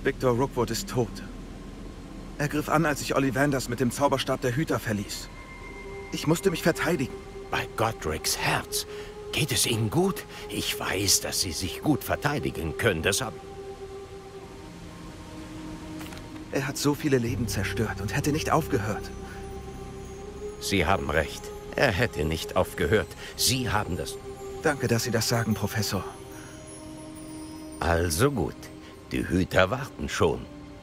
Victor Rookwood ist tot. Er griff an, als ich Ollivanders mit dem Zauberstab der Hüter verließ. Ich musste mich verteidigen. Bei Godric's Herz. Geht es Ihnen gut? Ich weiß, dass Sie sich gut verteidigen können, deshalb... Er hat so viele Leben zerstört und hätte nicht aufgehört. Sie haben recht. Er hätte nicht aufgehört. Sie haben das... Danke, dass Sie das sagen, Professor. Also gut. Die Hüter warten schon.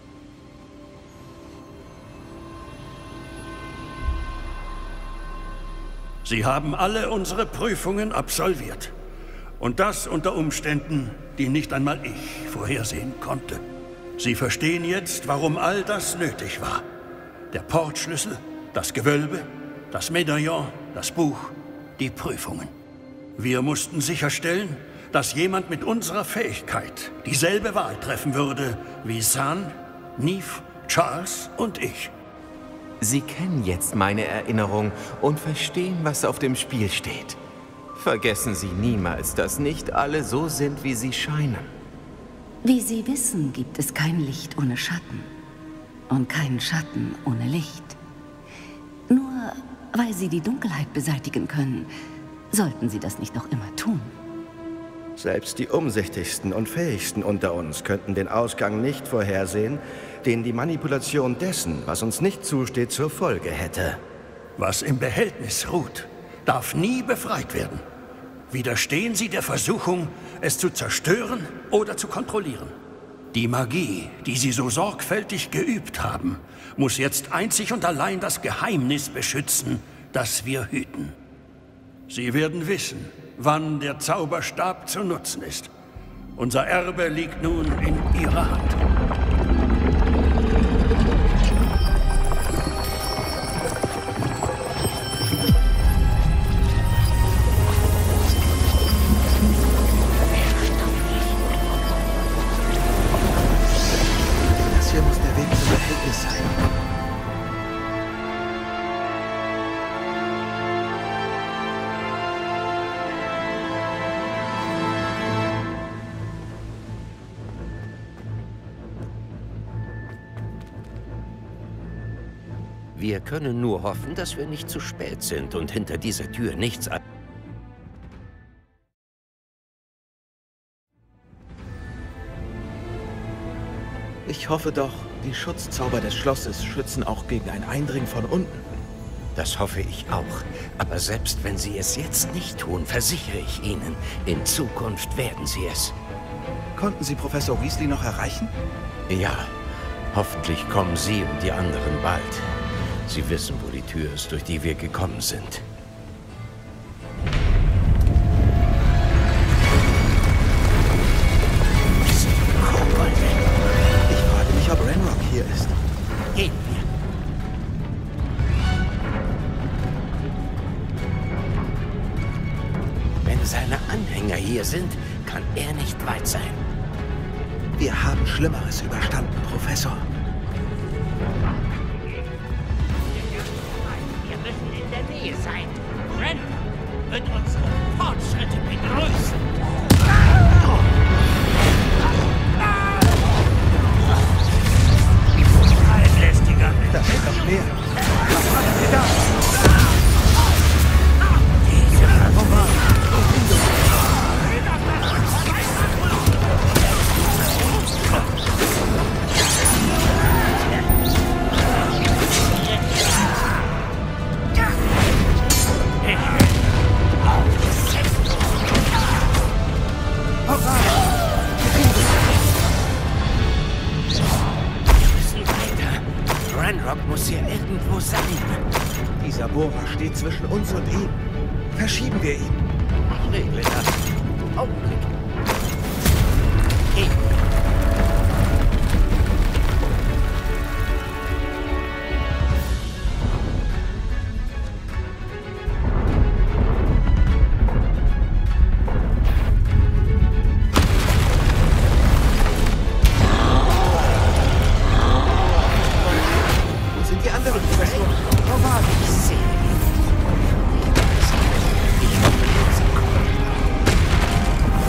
Sie haben alle unsere Prüfungen absolviert. Und das unter Umständen, die nicht einmal ich vorhersehen konnte. Sie verstehen jetzt, warum all das nötig war. Der Portschlüssel, das Gewölbe, das Medaillon, das Buch, die Prüfungen. Wir mussten sicherstellen, dass jemand mit unserer Fähigkeit dieselbe Wahl treffen würde wie San, Neve, Charles und ich. Sie kennen jetzt meine Erinnerung und verstehen, was auf dem Spiel steht. Vergessen Sie niemals, dass nicht alle so sind, wie sie scheinen. Wie Sie wissen, gibt es kein Licht ohne Schatten und keinen Schatten ohne Licht. Nur weil Sie die Dunkelheit beseitigen können, sollten Sie das nicht noch immer tun. Selbst die umsichtigsten und fähigsten unter uns könnten den Ausgang nicht vorhersehen, den die Manipulation dessen, was uns nicht zusteht, zur Folge hätte. Was im Behältnis ruht, darf nie befreit werden. Widerstehen Sie der Versuchung, es zu zerstören oder zu kontrollieren. Die Magie, die Sie so sorgfältig geübt haben, muss jetzt einzig und allein das Geheimnis beschützen, das wir hüten. Sie werden wissen, wann der Zauberstab zu nutzen ist. Unser Erbe liegt nun in Ihrer Hand. Das hier muss der Weg zum Behältnis sein. Wir können nur hoffen, dass wir nicht zu spät sind und hinter dieser Tür nichts an... Ich hoffe doch, die Schutzzauber des Schlosses schützen auch gegen ein Eindringen von unten. Das hoffe ich auch. Aber selbst wenn Sie es jetzt nicht tun, versichere ich Ihnen, in Zukunft werden Sie es. Konnten Sie Professor Weasley noch erreichen? Ja, hoffentlich kommen Sie und die anderen bald. Sie wissen, wo die Tür ist, durch die wir gekommen sind. Ich frage mich, ob Ranrock hier ist. Gehen wir. Wenn seine Anhänger hier sind, kann er nicht weit sein. Wir haben Schlimmeres überstanden, Professor. Wir müssen in der Nähe sein. Ranrock wird unsere Fortschritte begrüßen. Ein lästiger Mensch. Das ist doch mehr. Was machen Sie da? Ranrock muss hier irgendwo sein. Dieser Bohrer steht zwischen uns und ihm. Verschieben wir ihn. Ich regle das. Augenblick. Geh. Wo sind die anderen Professoren? Frau Ward. Ich sehe ihn. Ich hoffe, jetzt kommt.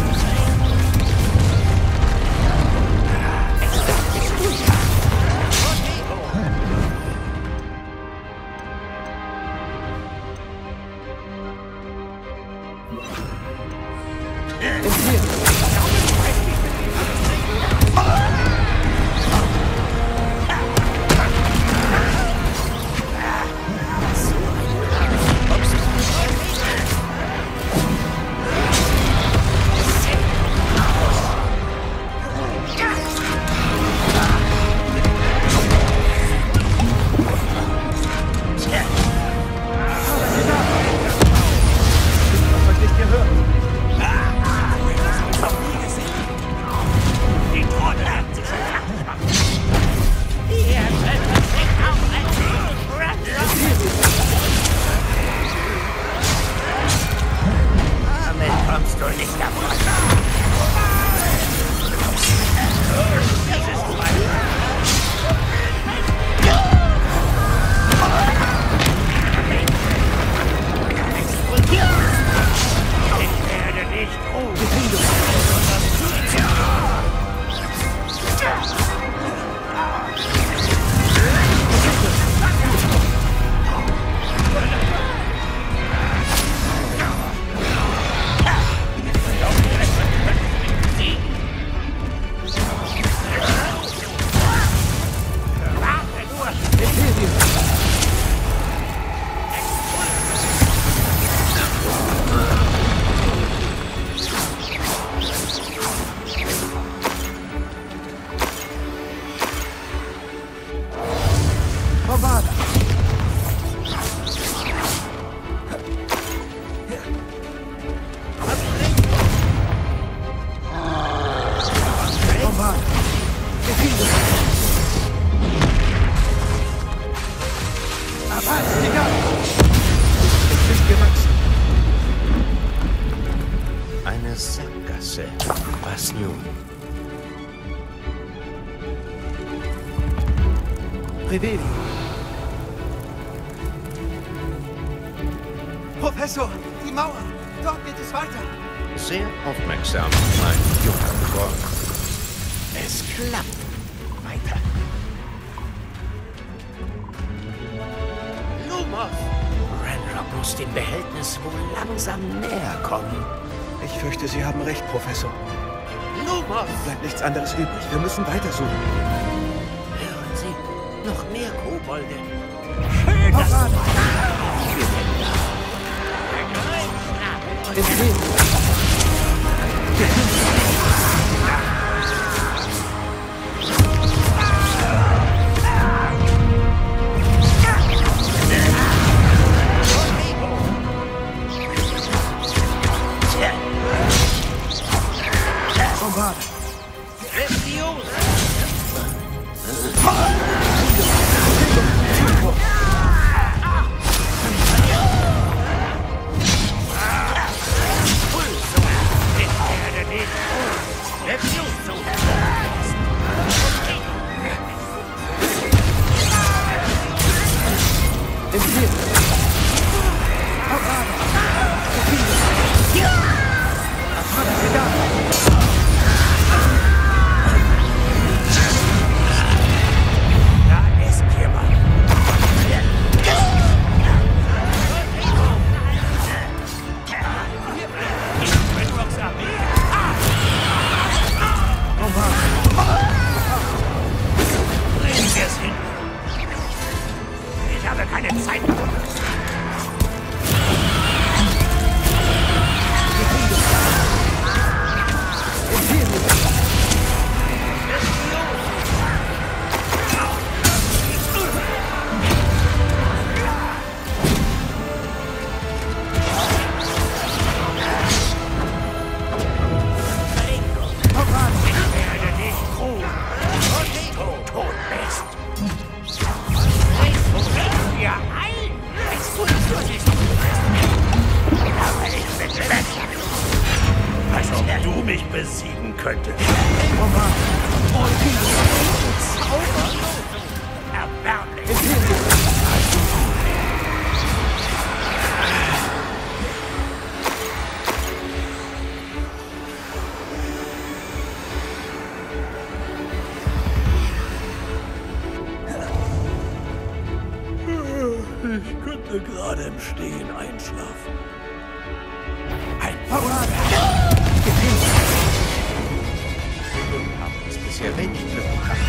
Ich bin gewachsen. Eine Sackgasse. Was nun? Revelio. Professor, die Mauer. Dort geht es weiter. Sehr aufmerksam, mein junger Freund. Es klappt. Weiter. Lumos! Ranrock muss dem Behältnis wohl langsam näher kommen. Ich fürchte, Sie haben recht, Professor. Lumos! Bleibt nichts anderes übrig. Wir müssen weitersuchen. Hören Sie, noch mehr Kobolde. Schön, dass du Ich könnte gerade im Stehen einschlafen. Ein Wir haben uns bisher wenig Glück gehabt.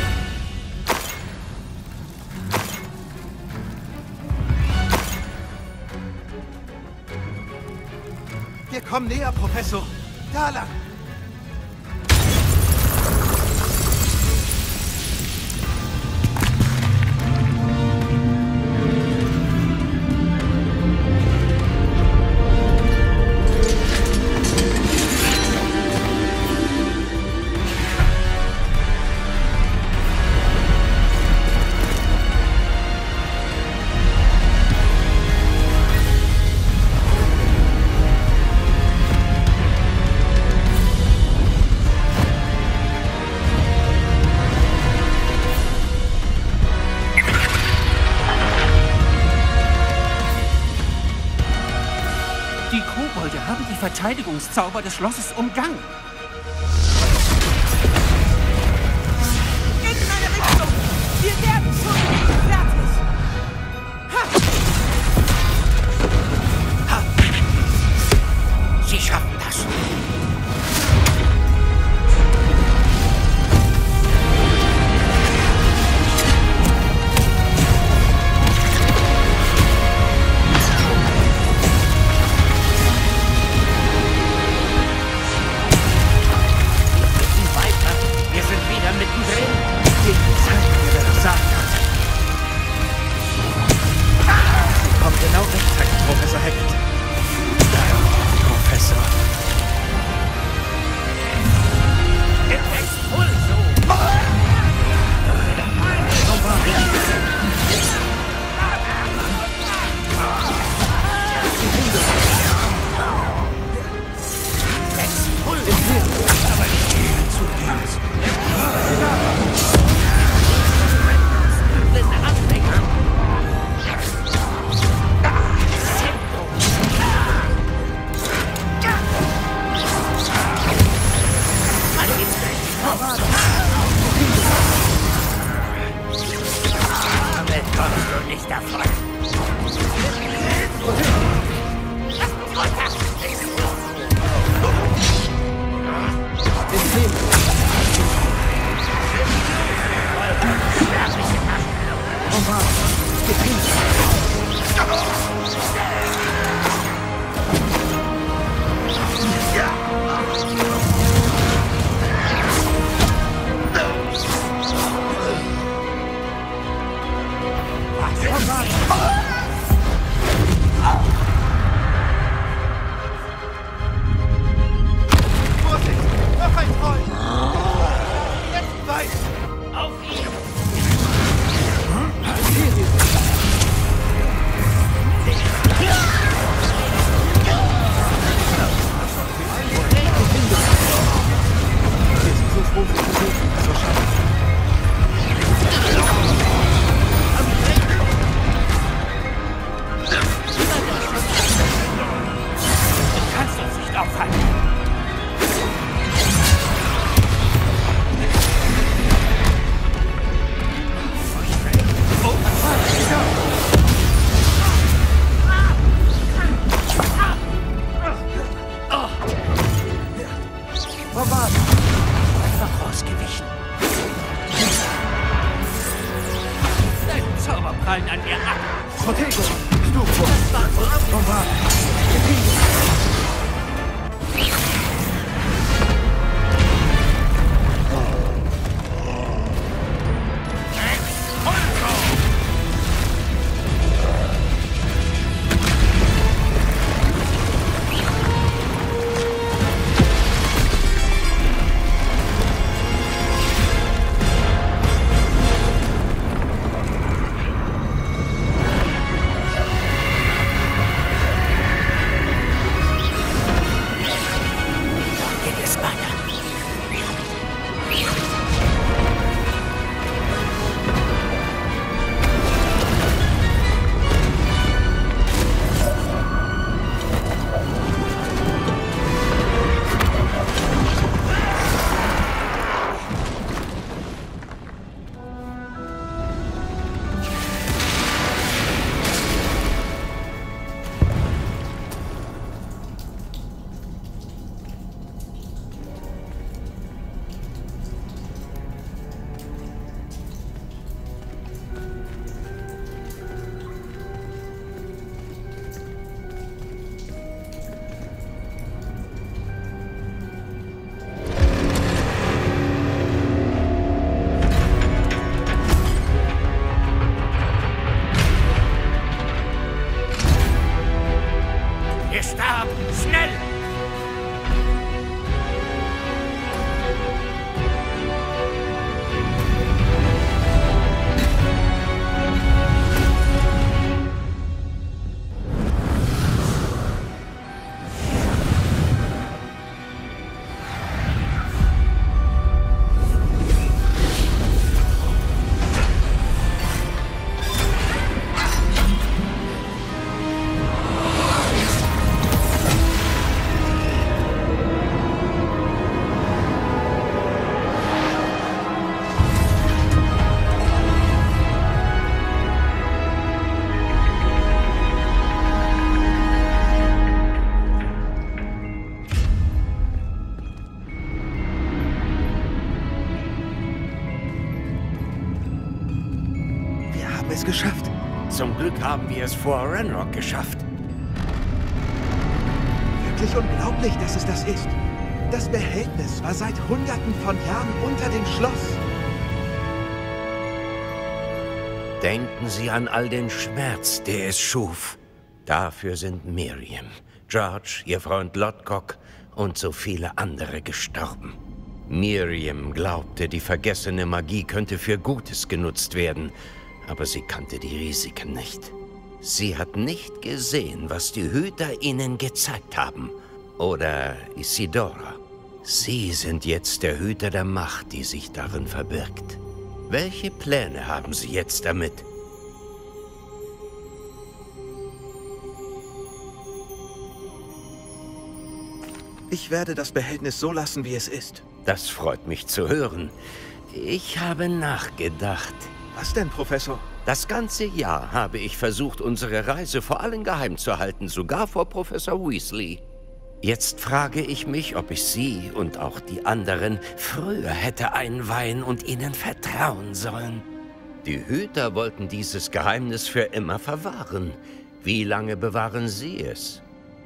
Wir kommen näher, Professor. Da lang. Die Kobolde haben die Verteidigungszauber des Schlosses umgangen. In meine Richtung! Wir werden schon fertig! Ha! Sie schaffen das. Damit kommst du nicht davon. Lass mich runter! Es geschafft. Zum Glück haben wir es vor Ranrock geschafft. Wirklich unglaublich, dass es das ist. Das Behältnis war seit Hunderten von Jahren unter dem Schloss. Denken Sie an all den Schmerz, der es schuf. Dafür sind Miriam, George, Ihr Freund Lodgok und so viele andere gestorben. Miriam glaubte, die vergessene Magie könnte für Gutes genutzt werden, aber sie kannte die Risiken nicht. Sie hat nicht gesehen, was die Hüter ihnen gezeigt haben. Oder Isidora. Sie sind jetzt der Hüter der Macht, die sich darin verbirgt. Welche Pläne haben Sie jetzt damit? Ich werde das Behältnis so lassen, wie es ist. Das freut mich zu hören. Ich habe nachgedacht. Was denn, Professor? Das ganze Jahr habe ich versucht, unsere Reise vor allen geheim zu halten, sogar vor Professor Weasley. Jetzt frage ich mich, ob ich Sie und auch die anderen früher hätte einweihen und ihnen vertrauen sollen. Die Hüter wollten dieses Geheimnis für immer verwahren. Wie lange bewahren Sie es?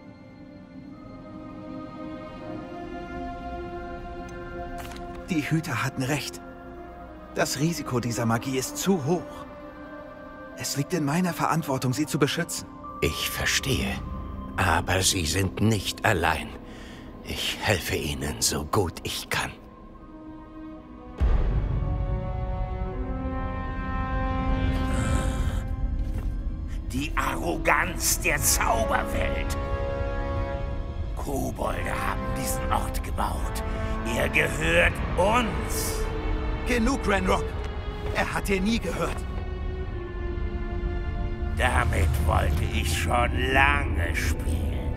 Die Hüter hatten recht. Das Risiko dieser Magie ist zu hoch. Es liegt in meiner Verantwortung, sie zu beschützen. Ich verstehe. Aber Sie sind nicht allein. Ich helfe Ihnen so gut ich kann. Die Arroganz der Zauberwelt. Kobolde haben diesen Ort gebaut. Er gehört uns. Genug, Ranrock. Er hat dir nie gehört. Damit wollte ich schon lange spielen.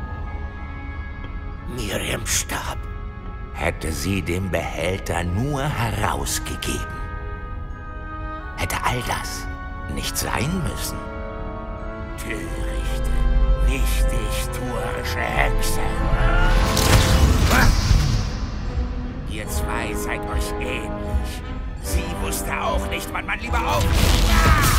Miriam starb. Hätte sie den Behälter nur herausgegeben. Hätte all das nicht sein müssen. Törichte, wichtigtuerische Hexe. Ihr zwei seid euch ähnlich. Sie wusste auch nicht, wann man lieber aufgibt.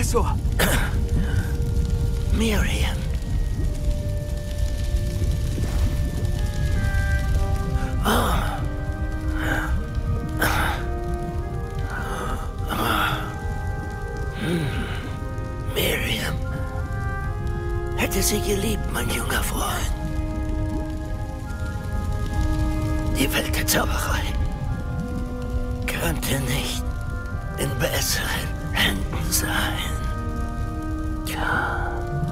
Professor! Miriam. Miriam. Hätte sie geliebt, mein junger Freund. Die Welt der Zauberei könnte nicht in besseren Händen sein. Ja.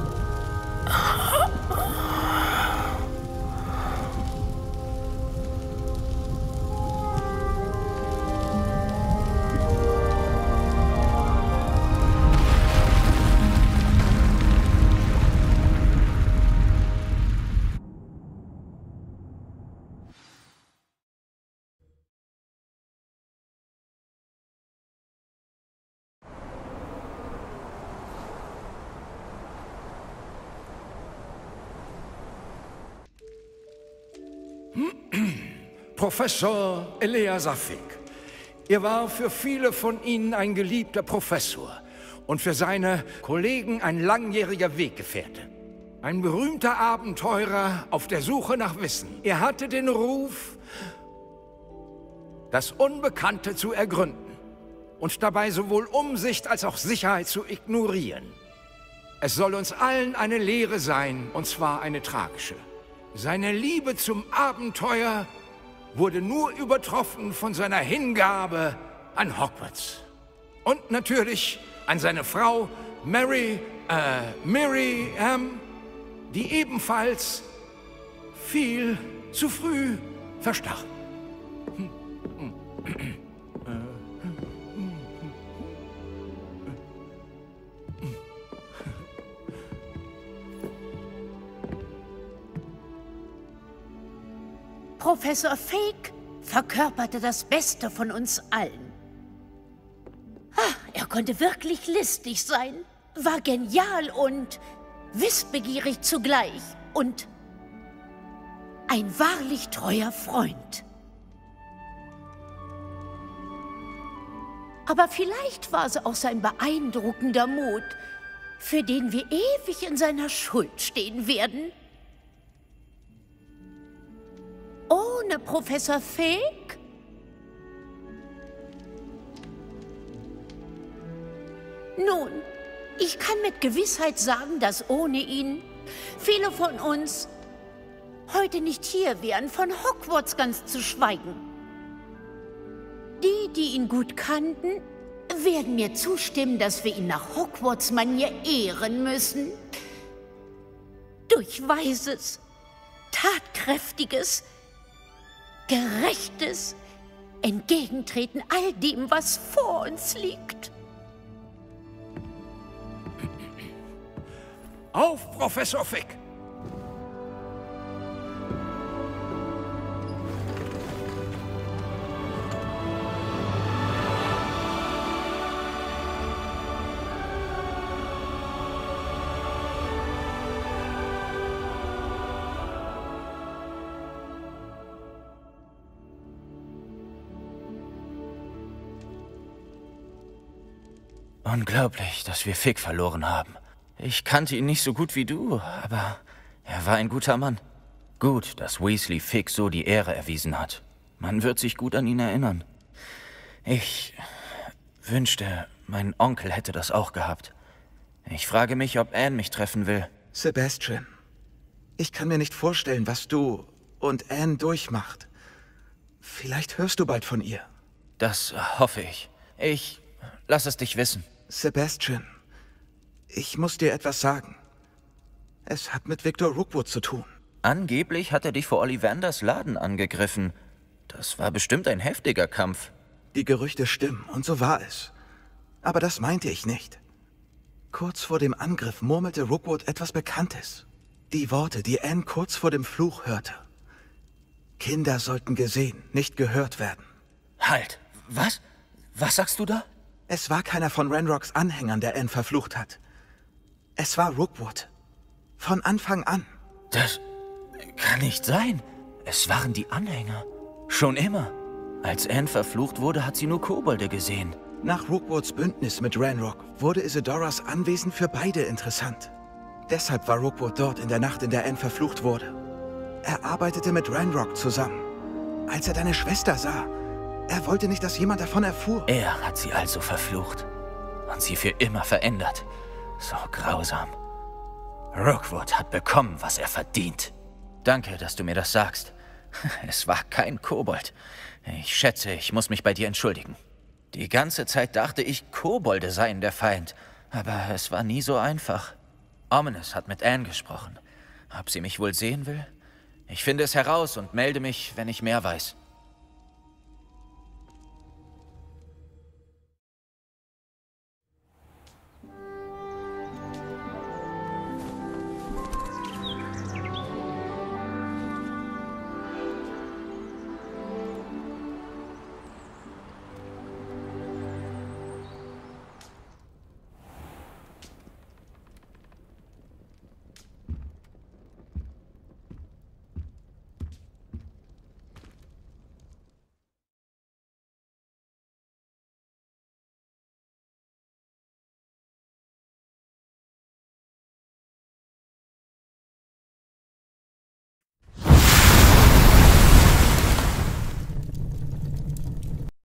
Professor Eleazar Fick. Er war für viele von Ihnen ein geliebter Professor und für seine Kollegen ein langjähriger Weggefährte. Ein berühmter Abenteurer auf der Suche nach Wissen. Er hatte den Ruf, das Unbekannte zu ergründen und dabei sowohl Umsicht als auch Sicherheit zu ignorieren. Es soll uns allen eine Lehre sein, und zwar eine tragische. Seine Liebe zum Abenteuer wurde nur übertroffen von seiner Hingabe an Hogwarts. Und natürlich an seine Frau Miriam, die ebenfalls viel zu früh verstarb. Professor Fig verkörperte das Beste von uns allen. Er konnte wirklich listig sein, war genial und wissbegierig zugleich und ein wahrlich treuer Freund. Aber vielleicht war es auch sein beeindruckender Mut, für den wir ewig in seiner Schuld stehen werden. Ohne Professor Fig? Nun, ich kann mit Gewissheit sagen, dass ohne ihn viele von uns heute nicht hier wären, von Hogwarts ganz zu schweigen. Die, die ihn gut kannten, werden mir zustimmen, dass wir ihn nach Hogwarts-Manier ehren müssen. Durch weises, tatkräftiges, gerechtes Entgegentreten all dem, was vor uns liegt. Auf, Professor Fick! Unglaublich, dass wir Fick verloren haben. Ich kannte ihn nicht so gut wie du, aber er war ein guter Mann. Gut, dass Weasley Fick so die Ehre erwiesen hat. Man wird sich gut an ihn erinnern. Ich wünschte, mein Onkel hätte das auch gehabt. Ich frage mich, ob Anne mich treffen will. Sebastian, ich kann mir nicht vorstellen, was du und Anne durchmacht. Vielleicht hörst du bald von ihr. Das hoffe ich. Ich lass es dich wissen. Sebastian, ich muss dir etwas sagen. Es hat mit Victor Rookwood zu tun. Angeblich hat er dich vor Ollivanders Laden angegriffen. Das war bestimmt ein heftiger Kampf. Die Gerüchte stimmen, und so war es. Aber das meinte ich nicht. Kurz vor dem Angriff murmelte Rookwood etwas Bekanntes. Die Worte, die Anne kurz vor dem Fluch hörte. Kinder sollten gesehen, nicht gehört werden. Halt! Was? Was sagst du da? Es war keiner von Ranrocks Anhängern, der Anne verflucht hat. Es war Rookwood. Von Anfang an. Das kann nicht sein. Es waren die Anhänger. Schon immer. Als Anne verflucht wurde, hat sie nur Kobolde gesehen. Nach Rookwoods Bündnis mit Ranrock wurde Isidoras Anwesen für beide interessant. Deshalb war Rookwood dort in der Nacht, in der Anne verflucht wurde. Er arbeitete mit Ranrock zusammen. Als er deine Schwester sah, er wollte nicht, dass jemand davon erfuhr. Er hat sie also verflucht und sie für immer verändert. So grausam. Rookwood hat bekommen, was er verdient. Danke, dass du mir das sagst. Es war kein Kobold. Ich schätze, ich muss mich bei dir entschuldigen. Die ganze Zeit dachte ich, Kobolde seien der Feind. Aber es war nie so einfach. Ominous hat mit Anne gesprochen. Ob sie mich wohl sehen will? Ich finde es heraus und melde mich, wenn ich mehr weiß.